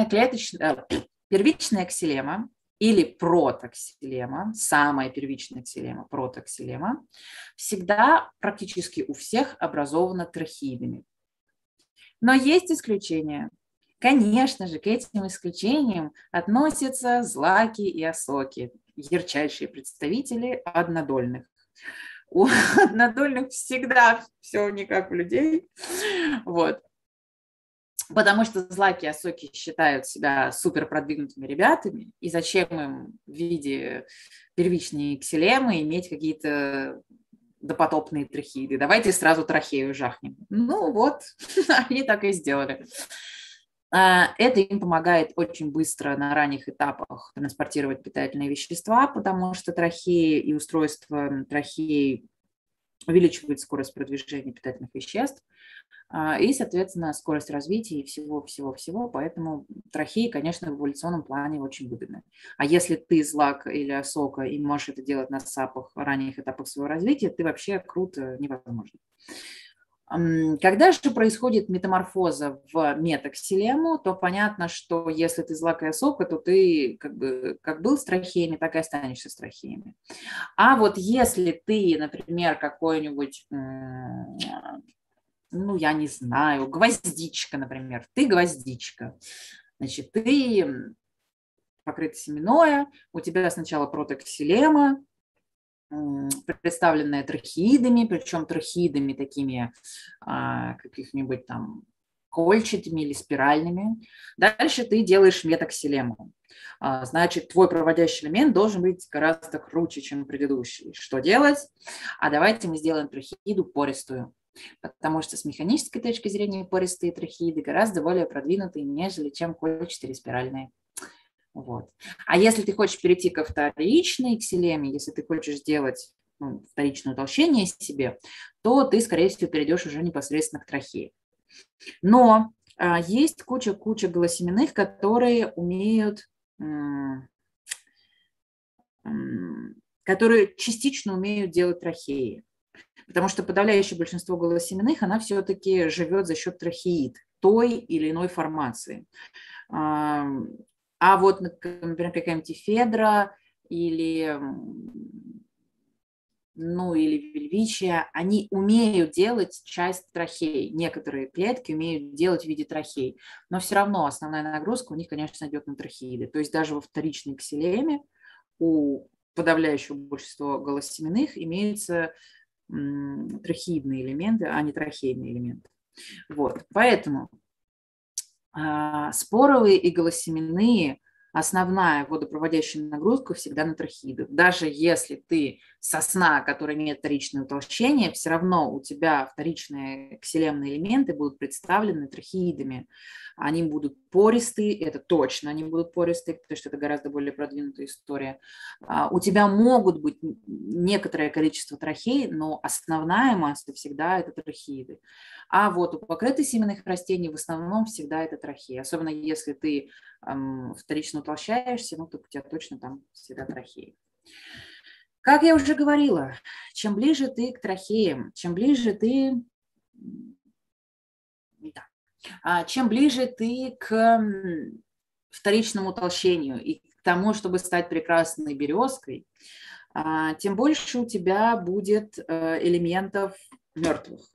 ксилема или протоксилема, самая первичная ксилема, протоксилема, всегда практически у всех образована трахеидами. Но есть исключения. Конечно же, к этим исключениям относятся злаки и осоки, ярчайшие представители однодольных. У однодольных всегда все не как у людей. Вот. Потому что злаки и осоки считают себя супер продвинутыми ребятами, и зачем им в виде первичной ксилемы иметь какие-то допотопные трахеиды? Давайте сразу трахею жахнем. Ну вот, они так и сделали. Это им помогает очень быстро на ранних этапах транспортировать питательные вещества, потому что трахеи и устройство трахеи увеличивают скорость продвижения питательных веществ и, соответственно, скорость развития и всего-всего-всего. Поэтому трахеи, конечно, в эволюционном плане очень выгодны. А если ты злак или осока и можешь это делать на сапах, ранних этапах своего развития, ты вообще круто невозможно. Когда же происходит метаморфоза в метаксилему, то понятно, что если ты злак и осока, то ты как был с трахеями, так и останешься с трахеями. А вот если ты, например, какой-нибудь, ну, я не знаю, гвоздичка, например, ты гвоздичка, значит, ты покрыта семенное, у тебя сначала протоксилема, представленная трахеидами, причем трахеидами такими каких-нибудь там кольчатыми или спиральными. Дальше ты делаешь метаксилему. Значит, твой проводящий элемент должен быть гораздо круче, чем предыдущий. Что делать? А давайте мы сделаем трахеиду пористую. Потому что с механической точки зрения пористые трахеиды гораздо более продвинутые, нежели чем кольчатые или спиральные. Вот. А если ты хочешь перейти ко вторичной ксилеме, если ты хочешь сделать вторичное утолщение себе, то ты, скорее всего, перейдешь уже непосредственно к трахее. Но есть куча голосеменных, которые которые частично умеют делать трахеи. Потому что подавляющее большинство голосеменных, она все-таки живет за счет трахеид той или иной формации. А вот, например, какая-нибудь эфедра или вельвичия, они умеют делать часть трахей. Некоторые клетки умеют делать в виде трахей. Но все равно основная нагрузка у них, конечно, идет на трахеиды. То есть даже во вторичной ксилеме у подавляющего большинства голосеменных имеются трахеидные элементы, а не трахейные элементы. Вот. Поэтому споровые и голосеменные основная водопроводящая нагрузка всегда на трахеиды. Даже если ты сосна, которая имеет вторичное утолщение, все равно у тебя вторичные ксилемные элементы будут представлены трахеидами. Они будут пористые, это точно они будут пористые, потому что это гораздо более продвинутая история. У тебя могут быть некоторое количество трахей, но основная масса всегда это трахеиды. А вот у покрытосеменных растений в основном всегда это трахеи. Особенно если ты вторично утолщаешься, ну, то у тебя точно там всегда трахеи. Как я уже говорила, чем ближе ты к трахеям, чем ближе ты к вторичному утолщению и к тому, чтобы стать прекрасной березкой, тем больше у тебя будет элементов мертвых.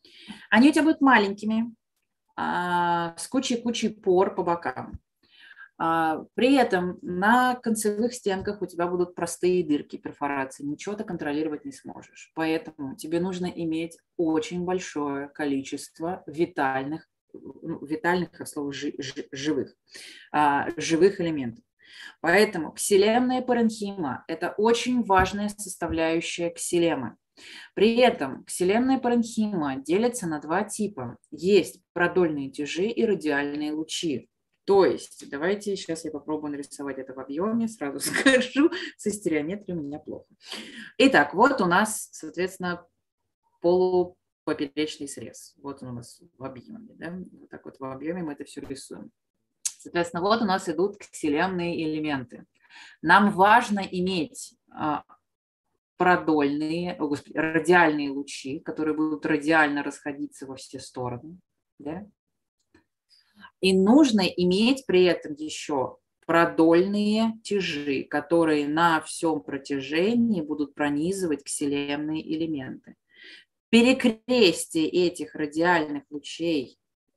Они у тебя будут маленькими, с кучей пор по бокам. При этом на концевых стенках у тебя будут простые дырки, перфорации. Ничего ты контролировать не сможешь. Поэтому тебе нужно иметь очень большое количество витальных, от слова живых, живых элементов. Поэтому ксилемная паренхима – это очень важная составляющая ксилемы. При этом ксилемная паренхима делится на два типа. Есть продольные тяжи и радиальные лучи. То есть, давайте сейчас я попробую нарисовать это в объеме, сразу скажу, со стереометрией у меня плохо. Итак, вот у нас, соответственно, полупоперечный срез. Вот он у нас в объеме. Да? Вот так вот в объеме мы это все рисуем. Соответственно, вот у нас идут ксилемные элементы. Нам важно иметь продольные, радиальные лучи, которые будут радиально расходиться во все стороны. Да? И нужно иметь при этом еще продольные тяжи, которые на всем протяжении будут пронизывать ксилемные элементы. Перекрестие этих радиальных лучей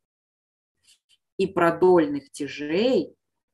и продольных тяжей,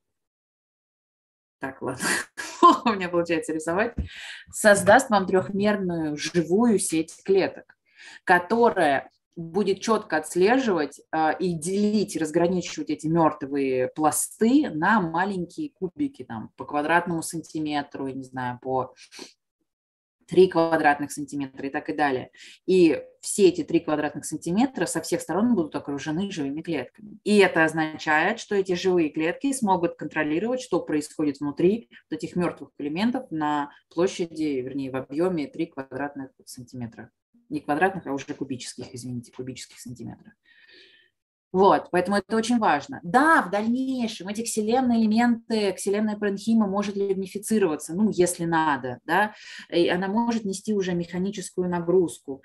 так, ладно, у меня получается рисовать, создаст вам трехмерную живую сеть клеток, которая будет четко отслеживать и делить, разграничивать эти мертвые пласты на маленькие кубики там, по квадратному сантиметру, я не знаю, по 3 квадратных сантиметра и так и далее. И все эти 3 квадратных сантиметра со всех сторон будут окружены живыми клетками. И это означает, что эти живые клетки смогут контролировать, что происходит внутри вот этих мертвых элементов на площади, вернее, в объеме 3 квадратных сантиметра. Не квадратных, а уже кубических, извините, кубических сантиметров. Вот, поэтому это очень важно. Да, в дальнейшем эти ксилемные элементы, ксилемная паренхима может лигнифицироваться, ну, если надо, да, и она может нести уже механическую нагрузку.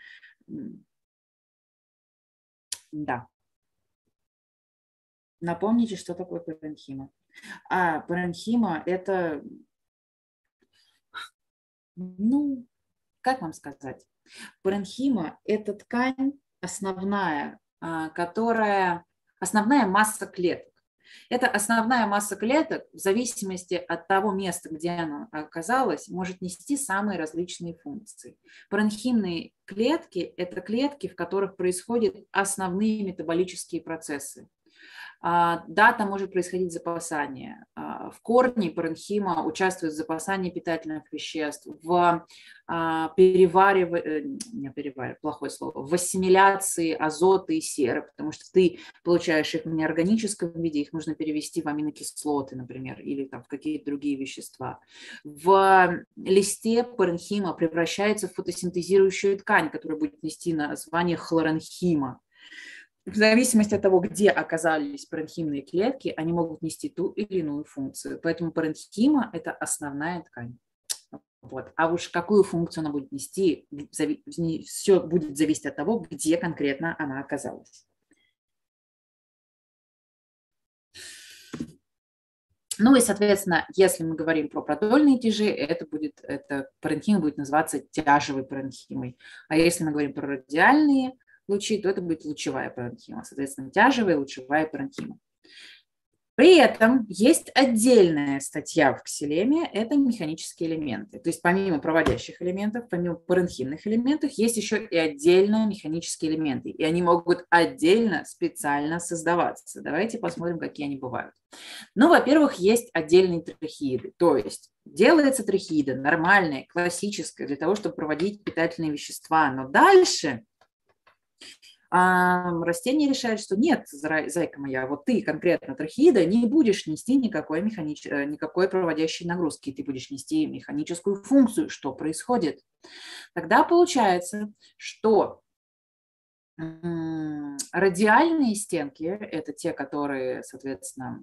Да. Напомните, что такое паренхима. Паренхима – это, ну, как вам сказать? Паренхима – это ткань основная, основная масса клеток. Это основная масса клеток в зависимости от того места, где она оказалась, может нести самые различные функции. Паренхимные клетки – это клетки, в которых происходят основные метаболические процессы. Да, там может происходить запасание. В корне паренхима участвует в запасании питательных веществ, в плохое слово, в ассимиляции азота и серы, потому что ты получаешь их в неорганическом виде, их нужно перевести в аминокислоты, например, или там, в какие-то другие вещества. В листе паренхима превращается в фотосинтезирующую ткань, которая будет нести название хлоронхима. В зависимости от того, где оказались паренхимные клетки, они могут нести ту или иную функцию. Поэтому паренхима – это основная ткань. Вот. А уж какую функцию она будет нести, все будет зависеть от того, где конкретно она оказалась. Ну и, соответственно, если мы говорим про продольные тяжи, это паренхима будет называться тяжевой паренхимой. А если мы говорим про радиальные лучи, то это будет лучевая паренхима. Соответственно, тяжевая лучевая паренхима. При этом есть отдельная статья в ксилеме – это механические элементы. То есть помимо проводящих элементов, помимо паренхимных элементов, есть еще и отдельно механические элементы. И они могут отдельно, специально создаваться. Давайте посмотрим, какие они бывают. Ну, во-первых, есть отдельные трахеиды. То есть делается трахеида нормальная, классическая, для того, чтобы проводить питательные вещества. Но дальше растение решает, что нет, зайка моя, вот ты конкретно трахеида не будешь нести никакой проводящей нагрузки, ты будешь нести механическую функцию. Что происходит? Тогда получается, что радиальные стенки, это те, которые, соответственно,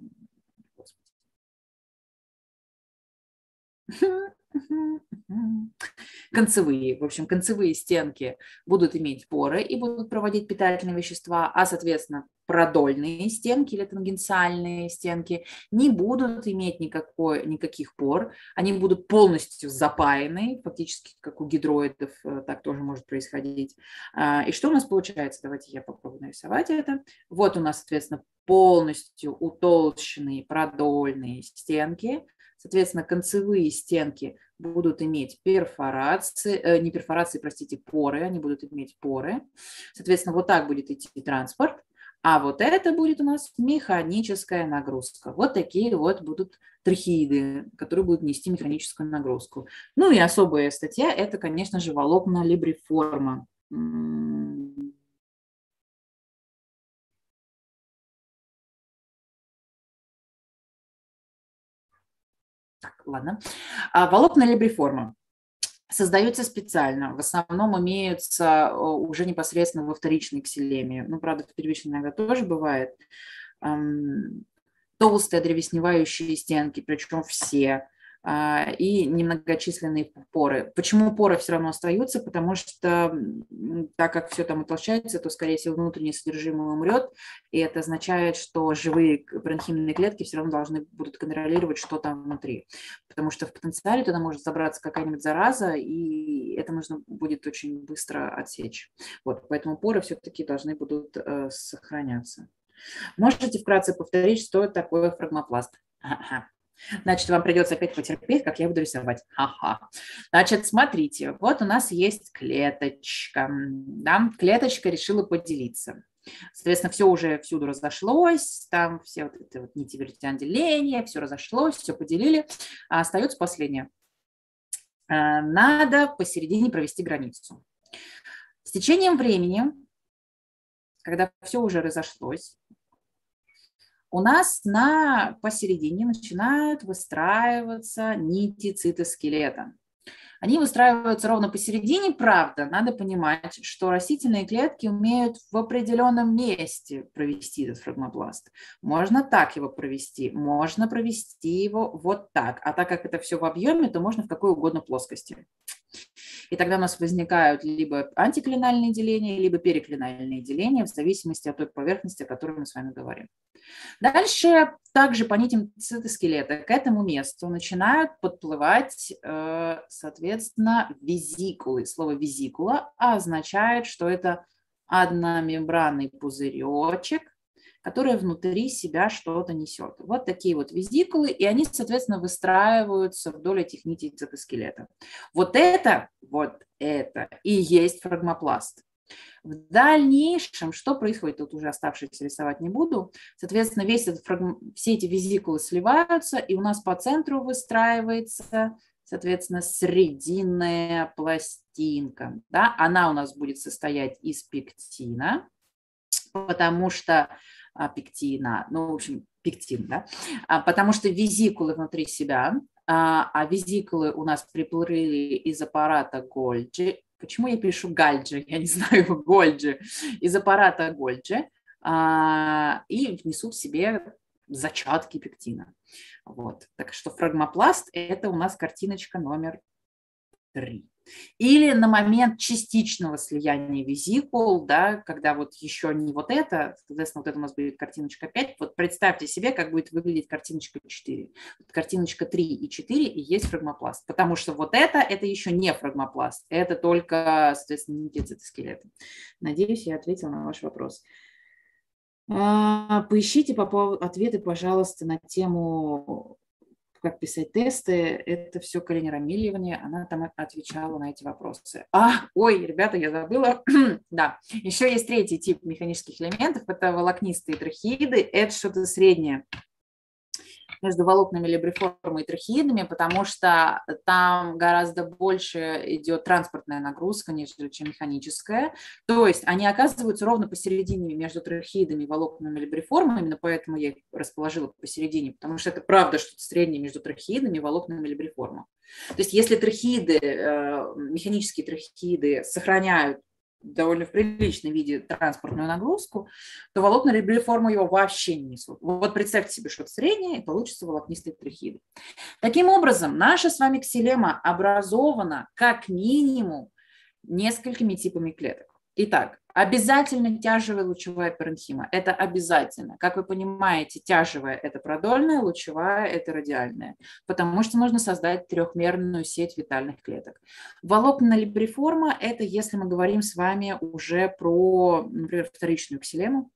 концевые, в общем, концевые стенки будут иметь поры и будут проводить питательные вещества, а, соответственно, продольные стенки или тангенциальные стенки не будут иметь никаких пор, они будут полностью запаяны, фактически как у гидроидов, так тоже может происходить. И что у нас получается? Давайте я попробую нарисовать это. Вот у нас, соответственно, полностью утолщенные продольные стенки. Соответственно, концевые стенки будут иметь перфорации, не перфорации, простите, поры, они будут иметь поры. Соответственно, вот так будет идти транспорт. А вот это будет у нас механическая нагрузка. Вот такие вот будут трахеиды, которые будут нести механическую нагрузку. Ну и особая статья – это, конечно же, волокна либриформа. Так, ладно. Волокна либриформа создаются специально. В основном имеются уже непосредственно во вторичной ксилеме. Ну, правда, в первичной иногда тоже бывает. Толстые древесневающие стенки, причем все, и немногочисленные поры. Почему поры все равно остаются? Потому что так как все там утолщается, то, скорее всего, внутреннее содержимое умрет, и это означает, что живые бронхимные клетки все равно должны будут контролировать, что там внутри. Потому что в потенциале туда может забраться какая-нибудь зараза, и это нужно будет очень быстро отсечь. Вот, поэтому поры все-таки должны будут сохраняться. Можете вкратце повторить, что такое фрагмопласт? Ага. Значит, вам придется опять потерпеть, как я буду рисовать. Ага. Значит, смотрите, вот у нас есть клеточка. Да? Клеточка решила поделиться. Соответственно, все уже всюду разошлось, там все вот эти вот нити деления, все разошлось, все поделили, а остается последнее. Надо посередине провести границу. С течением времени, когда все уже разошлось, у нас посередине начинают выстраиваться нити цитоскелета. Они выстраиваются ровно посередине, правда, надо понимать, что растительные клетки умеют в определенном месте провести этот фрагмопласт. Можно так его провести, можно провести его вот так. А так как это все в объеме, то можно в какой угодно плоскости. И тогда у нас возникают либо антиклинальные деления, либо периклинальные деления, в зависимости от той поверхности, о которой мы с вами говорим. Дальше также по нитям цитоскелета к этому месту начинают подплывать, соответственно, визикулы. Слово визикула означает, что это одномембранный пузыречек, который внутри себя что-то несет. Вот такие вот визикулы, и они, соответственно, выстраиваются вдоль этих нитей цитоскелета. Вот это и есть фрагмопласт. В дальнейшем, что происходит, тут уже оставшиеся рисовать не буду, соответственно, все эти визикулы сливаются, и у нас по центру выстраивается, соответственно, срединная пластинка. Да? Она у нас будет состоять из пектина, потому что пектин, да? Потому что визикулы внутри себя, а визикулы у нас приплыли из аппарата Гольджи. Почему я пишу Гальджи? Я не знаю, Гольджи. Из аппарата Гольджи и внесут в себе зачатки пектина. Вот. Так что фрагмопласт – это у нас картиночка номер 3. Или на момент частичного слияния визикул, да, когда вот еще не вот это, соответственно, вот это у нас будет картиночка 5. Вот представьте себе, как будет выглядеть картиночка 4. Вот картиночка 3 и 4 и есть фрагмопласт. Потому что вот это еще не фрагмопласт. Это только, соответственно, нити цитоскелета. Надеюсь, я ответила на ваш вопрос. Поищите ответы, пожалуйста, на тему как писать тесты, это все Карина Рамильевна, она там отвечала на эти вопросы. Ой, ребята, я забыла. Да, еще есть третий тип механических элементов, это волокнистые трахеиды, это что-то среднее между волокнами либриформы и трахеидами, потому что там гораздо больше идет транспортная нагрузка, нежели чем механическая. То есть они оказываются ровно посередине между трахеидами и волокнами либриформы, именно поэтому я их расположила посередине, потому что это правда что-то среднее между трахеидами и волокнами либриформы. То есть если трахеиды, механические трахеиды сохраняют довольно в приличном виде транспортную нагрузку, то волокна либриформы его вообще не несут. Вот представьте себе что-то среднее, и получится волокнистые трахеиды. Таким образом, наша с вами ксилема образована как минимум несколькими типами клеток. Итак, обязательно тяжевая лучевая паренхима. Это обязательно. Как вы понимаете, тяжевая – это продольная, лучевая – это радиальная, потому что нужно создать трехмерную сеть витальных клеток. Волокна либриформа – это если мы говорим с вами уже про, например, вторичную ксилему,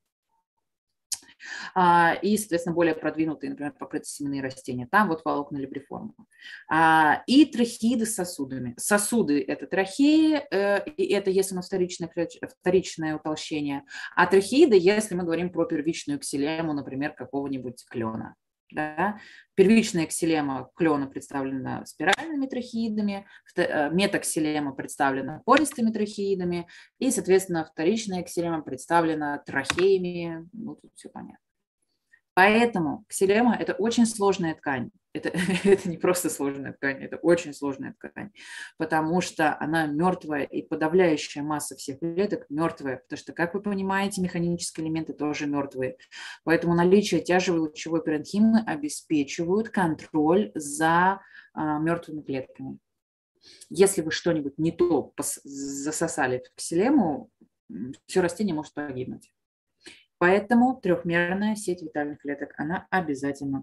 и, соответственно, более продвинутые, например, покрытосеменные растения. Там вот волокна либриформа. И трахеиды с сосудами. Сосуды – это трахеи, и это если у нас вторичное утолщение, а трахеиды, если мы говорим про первичную ксилему, например, какого-нибудь клена. Да? Первичная ксилема клена представлена спиральными трахеидами, метаксилема представлена пористыми трахеидами, и, соответственно, вторичная ксилема представлена трахеями. Ну, тут все понятно. Поэтому ксилема – это очень сложная ткань. Это не просто сложная ткань, это очень сложная ткань, потому что она мертвая, и подавляющая масса всех клеток мертвая, потому что, как вы понимаете, механические элементы тоже мертвые. Поэтому наличие тяжевой лучевой паренхимы обеспечивают контроль за мертвыми клетками. Если вы что-нибудь не то засосали в ксилему, все растение может погибнуть. Поэтому трехмерная сеть витальных клеток, она обязательно.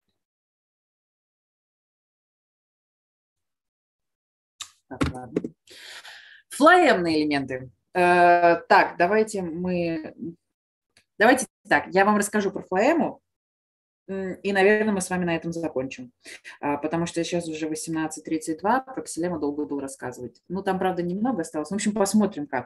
Так, ладно. Флоемные элементы. Так, давайте так, я вам расскажу про флоему, и, наверное, мы с вами на этом закончим, потому что сейчас уже 18:32, про ксилему долго было рассказывать. Ну, там, правда, немного осталось. В общем, посмотрим, как.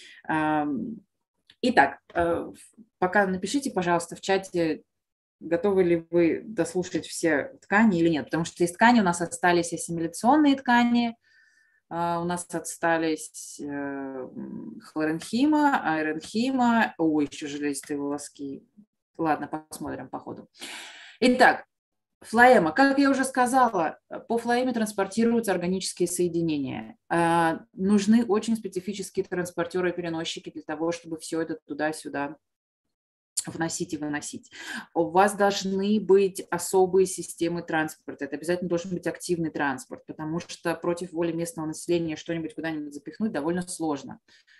Итак, пока напишите, пожалуйста, в чате, готовы ли вы дослушать все ткани или нет, потому что из ткани у нас остались ассимиляционные ткани, у нас остались хлоренхима, аэренхима, еще железистые волоски. Ладно, посмотрим по ходу. Итак, флоема. Как я уже сказала, по флоеме транспортируются органические соединения. Нужны очень специфические транспортеры и переносчики для того, чтобы все это туда-сюда вносить и выносить. У вас должны быть особые системы транспорта. Это обязательно должен быть активный транспорт, потому что против воли местного населения что-нибудь куда-нибудь запихнуть довольно сложно.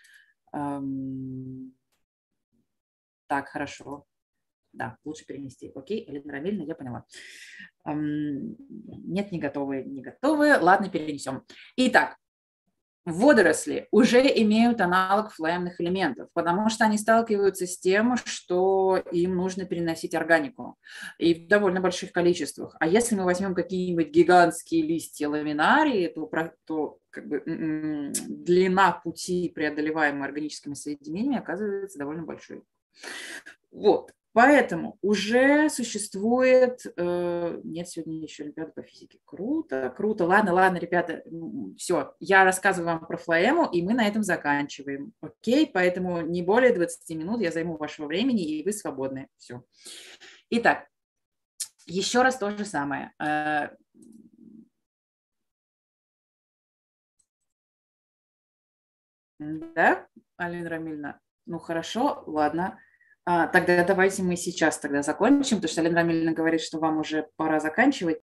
Так, хорошо. Да, лучше перенести. Окей, Элена Рамильевна, я поняла. Нет, не готовы, не готовы. Ладно, перенесем. Итак, водоросли уже имеют аналог флоемных элементов, потому что они сталкиваются с тем, что им нужно переносить органику и в довольно больших количествах. А если мы возьмем какие-нибудь гигантские листья ламинарии, то как бы, длина пути, преодолеваемой органическими соединениями, оказывается довольно большой. Вот. Поэтому уже существует... Нет, сегодня еще Олимпиада по физике. Круто, круто. Ладно, ребята, все. Я рассказываю вам про флоему, и мы на этом заканчиваем. Окей? Поэтому не более 20 минут я займу вашего времени, и вы свободны. Все. Итак, еще раз то же самое. Да, Алина Рамильевна? Ну, хорошо, ладно. Тогда давайте мы сейчас тогда закончим, потому что Алина Рамильевна говорит, что вам уже пора заканчивать.